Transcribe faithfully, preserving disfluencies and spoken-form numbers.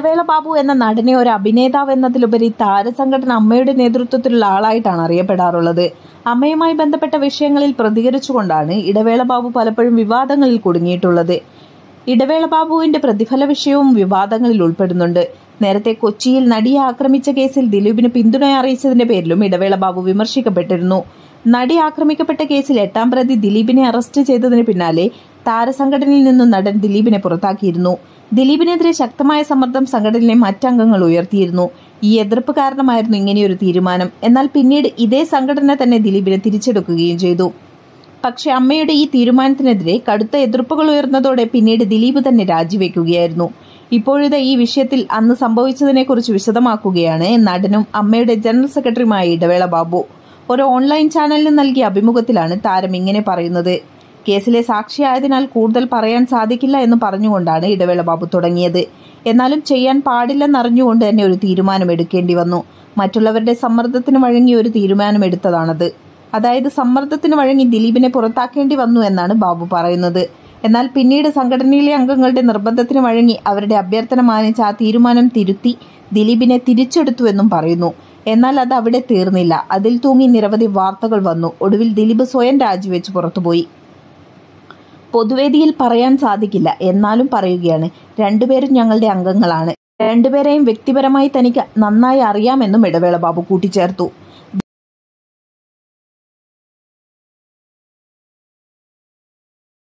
ഇടവേള ബാബു എന്ന നടനെ ഒരു അഭിനേതാവ് എന്നതിലുപരി താരസംഘടന അമ്മയുടെ നേതൃത്വത്തിലുള്ള ആളായിട്ടാണ് അറിയപ്പെടാറുള്ളത്. അമ്മയുമായി ബന്ധപ്പെട്ട വിഷയങ്ങളിൽ പ്രതികരിച്ചുകൊണ്ടാണ് ഇടവേള ബാബു പലപ്പോഴും വിവാദങ്ങളിൽ കുടുങ്ങിയിട്ടുള്ളത്. ഇടവേള ബാബുവിന്റെ പ്രതിഫല വിഷയവും വിവാദങ്ങളിൽ ഉൾപ്പെടുന്നുണ്ട്. നേരത്തെ കൊച്ചിയിൽ നടിയെ ആക്രമിച്ച കേസിൽ ദിലീപിന് പിന്തുണ അറിയിച്ചതിന്റെ പേരിലും ഇടവേള ബാബു വിമർശിക്കപ്പെട്ടിരുന്നു. നടി ആക്രമിക്കപ്പെട്ട കേസിൽ എട്ടാം പ്രതി ദിലീപിനെ അറസ്റ്റ് ചെയ്തതിന് പിന്നാലെ താരസംഘടനയിൽ നിന്നും നടൻ ദിലീപിനെ പുറത്താക്കിയിരുന്നു. ദിലീപിനെതിരെ ശക്തമായ സമ്മർദ്ദം സംഘടനയിലെ മറ്റംഗങ്ങൾ ഉയർത്തിയിരുന്നു. ഈ എതിർപ്പ് കാരണമായിരുന്നു ഇങ്ങനെയൊരു തീരുമാനം. എന്നാൽ പിന്നീട് ഇതേ സംഘടന തന്നെ ദിലീപിനെ തിരിച്ചെടുക്കുകയും ചെയ്തു. പക്ഷെ അമ്മയുടെ ഈ തീരുമാനത്തിനെതിരെ കടുത്ത എതിർപ്പുകൾ ഉയർന്നതോടെ പിന്നീട് ദിലീപ് തന്നെ രാജിവെക്കുകയായിരുന്നു. ഇപ്പോഴത്തെ ഈ വിഷയത്തിൽ അന്ന് സംഭവിച്ചതിനെക്കുറിച്ച് വിശദമാക്കുകയാണ് നടനും അമ്മയുടെ ജനറൽ സെക്രട്ടറിയുമായ ഇടവേള ബാബു. ഒരു ഓൺലൈൻ ചാനലിന് നൽകിയ അഭിമുഖത്തിലാണ് താരം ഇങ്ങനെ പറയുന്നത്. കേസിലെ സാക്ഷിയായതിനാൽ കൂടുതൽ പറയാൻ സാധിക്കില്ല എന്ന് പറഞ്ഞുകൊണ്ടാണ് ഇടവേള ബാബു തുടങ്ങിയത്. എന്നാലും ചെയ്യാൻ പാടില്ലെന്നറിഞ്ഞുകൊണ്ട് തന്നെ ഒരു തീരുമാനമെടുക്കേണ്ടി വന്നു. മറ്റുള്ളവരുടെ സമ്മർദ്ദത്തിന് വഴങ്ങി ഒരു തീരുമാനമെടുത്തതാണത്. അതായത് സമ്മർദ്ദത്തിന് വഴങ്ങി ദിലീപിനെ പുറത്താക്കേണ്ടി വന്നു എന്നാണ് ബാബു പറയുന്നത്. എന്നാൽ പിന്നീട് സംഘടനയിലെ അംഗങ്ങളുടെ നിർബന്ധത്തിന് വഴങ്ങി അവരുടെ അഭ്യർത്ഥന മാനിച്ച് ആ തീരുമാനം തിരുത്തി ദിലീപിനെ തിരിച്ചെടുത്തുവെന്നും പറയുന്നു. എന്നാൽ അത് അവിടെ തീർന്നില്ല. അതിൽ തൂങ്ങി നിരവധി വാർത്തകൾ വന്നു. ഒടുവിൽ ദിലീപ് സ്വയം രാജിവെച്ച് പുറത്തുപോയി. പൊതുവേദിയിൽ പറയാൻ സാധിക്കില്ല, എന്നാലും പറയുകയാണ്. രണ്ടുപേരും ഞങ്ങളുടെ അംഗങ്ങളാണ്. രണ്ടുപേരെയും വ്യക്തിപരമായി തനിക്ക് നന്നായി അറിയാമെന്നും ഇടവേള ബാബു കൂട്ടിച്ചേർത്തു.